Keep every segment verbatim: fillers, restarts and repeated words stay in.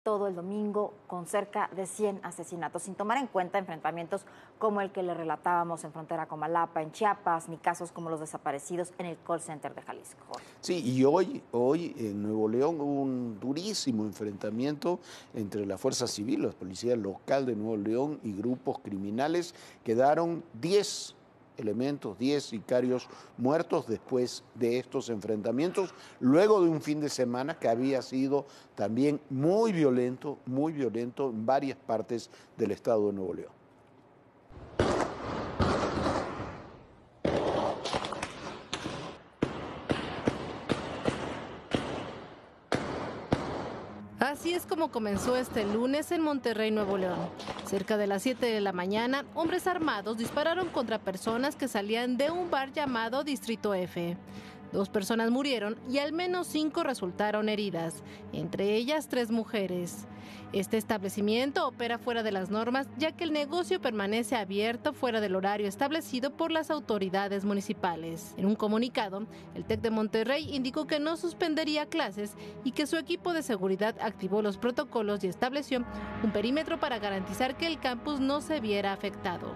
todo el domingo con cerca de cien asesinatos, sin tomar en cuenta enfrentamientos como el que le relatábamos en frontera con Malapa, en Chiapas, ni casos como los desaparecidos en el call center de Jalisco. Sí, y hoy, hoy en Nuevo León hubo un durísimo enfrentamiento entre la Fuerza Civil, la Policía Local de Nuevo León y grupos criminales. Quedaron diez elementos, diez sicarios muertos después de estos enfrentamientos, luego de un fin de semana que había sido también muy violento, muy violento en varias partes del estado de Nuevo León. Así es como comenzó este lunes en Monterrey, Nuevo León. Cerca de las siete de la mañana, hombres armados dispararon contra personas que salían de un bar llamado Distrito F. Dos personas murieron y al menos cinco resultaron heridas, entre ellas tres mujeres. Este establecimiento opera fuera de las normas, ya que el negocio permanece abierto fuera del horario establecido por las autoridades municipales. En un comunicado, el TEC de Monterrey indicó que no suspendería clases y que su equipo de seguridad activó los protocolos y estableció un perímetro para garantizar que el campus no se viera afectado.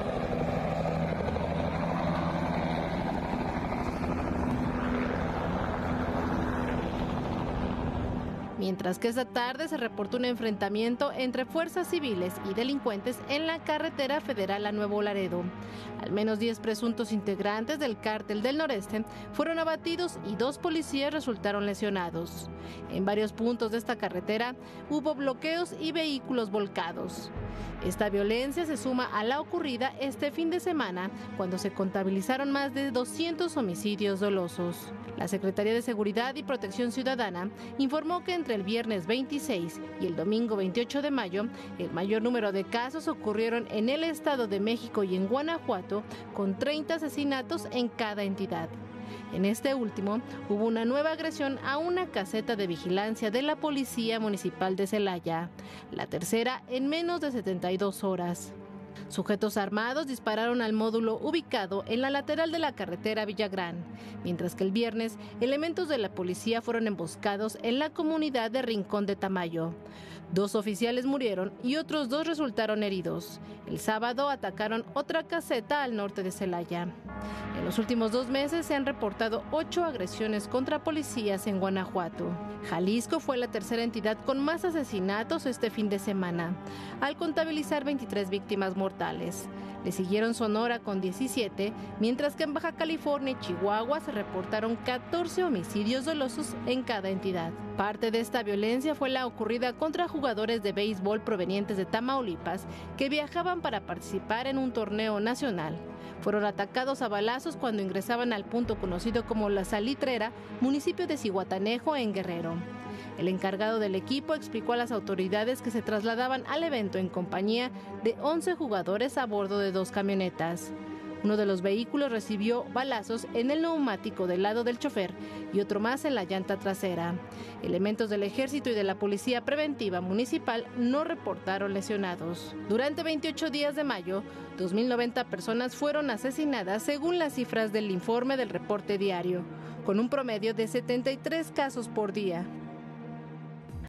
Mientras que esta tarde se reportó un enfrentamiento entre fuerzas civiles y delincuentes en la carretera federal a Nuevo Laredo. Al menos diez presuntos integrantes del Cártel del Noreste fueron abatidos y dos policías resultaron lesionados. En varios puntos de esta carretera hubo bloqueos y vehículos volcados. Esta violencia se suma a la ocurrida este fin de semana, cuando se contabilizaron más de doscientos homicidios dolosos. La Secretaría de Seguridad y Protección Ciudadana informó que entre el viernes veintiséis y el domingo veintiocho de mayo, el mayor número de casos ocurrieron en el Estado de México y en Guanajuato, con treinta asesinatos en cada entidad. En este último, hubo una nueva agresión a una caseta de vigilancia de la Policía Municipal de Celaya, la tercera en menos de setenta y dos horas. Sujetos armados dispararon al módulo ubicado en la lateral de la carretera Villagrán, mientras que el viernes elementos de la policía fueron emboscados en la comunidad de Rincón de Tamayo. Dos oficiales murieron y otros dos resultaron heridos. El sábado atacaron otra caseta al norte de Celaya. En los últimos dos meses se han reportado ocho agresiones contra policías en Guanajuato. Jalisco fue la tercera entidad con más asesinatos este fin de semana, al contabilizar veintitrés víctimas mortales. Le siguieron Sonora con diecisiete, mientras que en Baja California y Chihuahua se reportaron catorce homicidios dolosos en cada entidad. Parte de esta violencia fue la ocurrida contra jugadores de béisbol provenientes de Tamaulipas que viajaban para participar en un torneo nacional. Fueron atacados a balazos cuando ingresaban al punto conocido como La Salitrera, municipio de Zihuatanejo, en Guerrero. El encargado del equipo explicó a las autoridades que se trasladaban al evento en compañía de once jugadores a bordo de dos camionetas. Uno de los vehículos recibió balazos en el neumático del lado del chofer y otro más en la llanta trasera. Elementos del Ejército y de la Policía Preventiva Municipal no reportaron lesionados. Durante veintiocho días de mayo, dos mil noventa personas fueron asesinadas según las cifras del informe del reporte diario, con un promedio de setenta y tres casos por día.